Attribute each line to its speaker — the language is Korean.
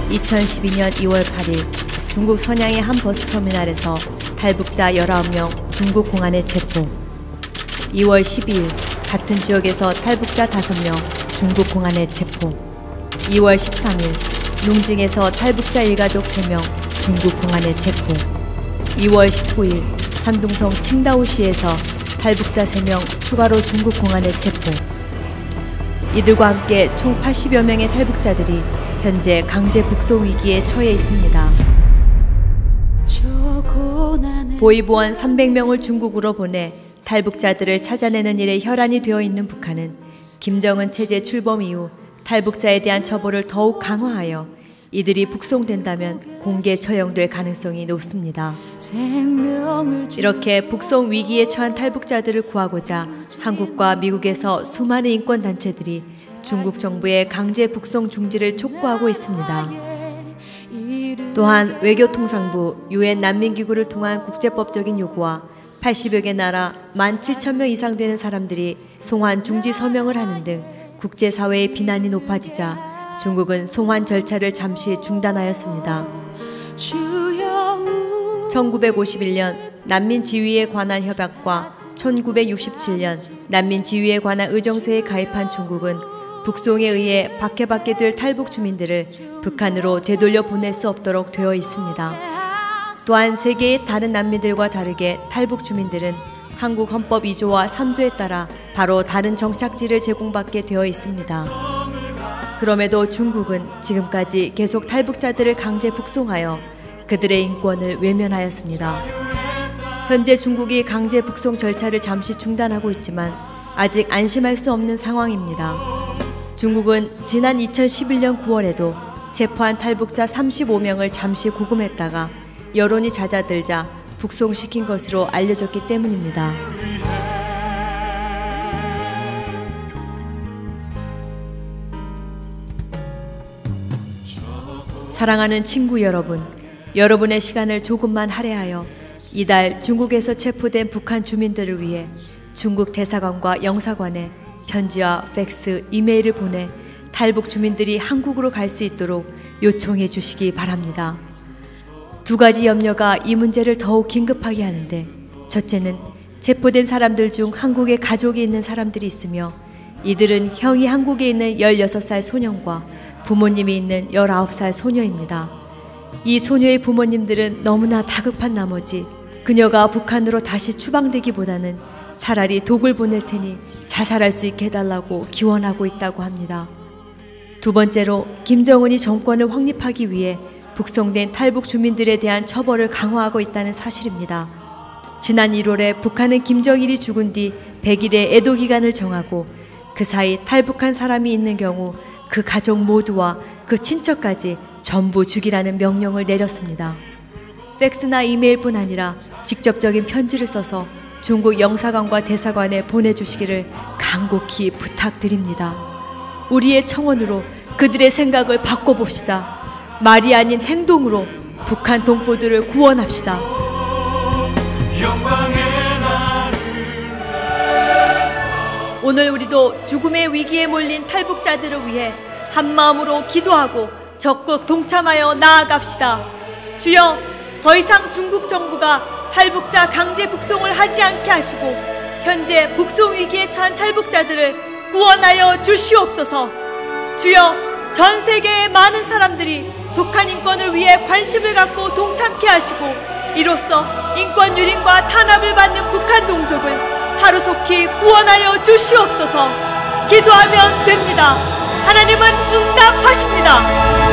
Speaker 1: 2012년 2월 8일 중국 선양의 한 버스터미널에서 탈북자 19명 중국 공안에 체포. 2월 12일 같은 지역에서 탈북자 5명 중국 공안에 체포. 2월 13일 룽징에서 탈북자 일가족 3명 중국 공안에 체포. 2월 19일 산둥성 칭다오시에서 탈북자 3명 추가로 중국 공안에 체포. 이들과 함께 총 80여 명의 탈북자들이 현재 강제 북송 위기에 처해 있습니다. 보위보안 300명을 중국으로 보내 탈북자들을 찾아내는 일에 혈안이 되어 있는 북한은 김정은 체제 출범 이후 탈북자에 대한 처벌을 더욱 강화하여 이들이 북송된다면 공개 처형될 가능성이 높습니다. 이렇게 북송 위기에 처한 탈북자들을 구하고자 한국과 미국에서 수많은 인권단체들이 중국 정부의 강제 북송 중지를 촉구하고 있습니다. 또한 외교통상부, 유엔 난민기구를 통한 국제법적인 요구와 80여 개 나라 17,000명 이상 되는 사람들이 송환 중지 서명을 하는 등 국제사회의 비난이 높아지자 중국은 송환 절차를 잠시 중단하였습니다. 1951년 난민지위에 관한 협약과 1967년 난민지위에 관한 의정서에 가입한 중국은 북송에 의해 박해받게 될 탈북 주민들을 북한으로 되돌려 보낼 수 없도록 되어 있습니다. 또한 세계의 다른 난민들과 다르게 탈북 주민들은 한국 헌법 2조와 3조에 따라 바로 다른 정착지를 제공받게 되어 있습니다. 그럼에도 중국은 지금까지 계속 탈북자들을 강제 북송하여 그들의 인권을 외면하였습니다. 현재 중국이 강제 북송 절차를 잠시 중단하고 있지만 아직 안심할 수 없는 상황입니다. 중국은 지난 2011년 9월에도 체포한 탈북자 35명을 잠시 구금했다가 여론이 잦아들자 북송시킨 것으로 알려졌기 때문입니다. 사랑하는 친구 여러분, 여러분의 시간을 조금만 할애하여 이달 중국에서 체포된 북한 주민들을 위해 중국 대사관과 영사관에 편지와 팩스, 이메일을 보내 탈북 주민들이 한국으로 갈 수 있도록 요청해 주시기 바랍니다. 두 가지 염려가 이 문제를 더욱 긴급하게 하는데, 첫째는 체포된 사람들 중 한국에 가족이 있는 사람들이 있으며 이들은 형이 한국에 있는 16살 소년과 부모님이 있는 19살 소녀입니다. 이 소녀의 부모님들은 너무나 다급한 나머지 그녀가 북한으로 다시 추방되기보다는 차라리 독을 보낼 테니 자살할 수 있게 해달라고 기원하고 있다고 합니다. 두 번째로 김정은이 정권을 확립하기 위해 북송된 탈북 주민들에 대한 처벌을 강화하고 있다는 사실입니다. 지난 1월에 북한은 김정일이 죽은 뒤 100일의 애도 기간을 정하고 그 사이 탈북한 사람이 있는 경우 그 가족 모두와 그 친척까지 전부 죽이라는 명령을 내렸습니다. 팩스나 이메일뿐 아니라 직접적인 편지를 써서 중국 영사관과 대사관에 보내주시기를 간곡히 부탁드립니다. 우리의 청원으로 그들의 생각을 바꿔봅시다. 말이 아닌 행동으로 북한 동포들을 구원합시다. 오늘 우리도 죽음의 위기에 몰린 탈북자들을 위해 한마음으로 기도하고 적극 동참하여 나아갑시다. 주여, 더 이상 중국 정부가 탈북자 강제 북송을 하지 않게 하시고 현재 북송 위기에 처한 탈북자들을 구원하여 주시옵소서. 주여, 전 세계의 많은 사람들이 북한 인권을 위해 관심을 갖고 동참케 하시고 이로써 인권 유린과 탄압을 받는 북한 동족을 하루속히 구원하여 주시옵소서. 기도하면 됩니다. 하나님은 응답하십니다.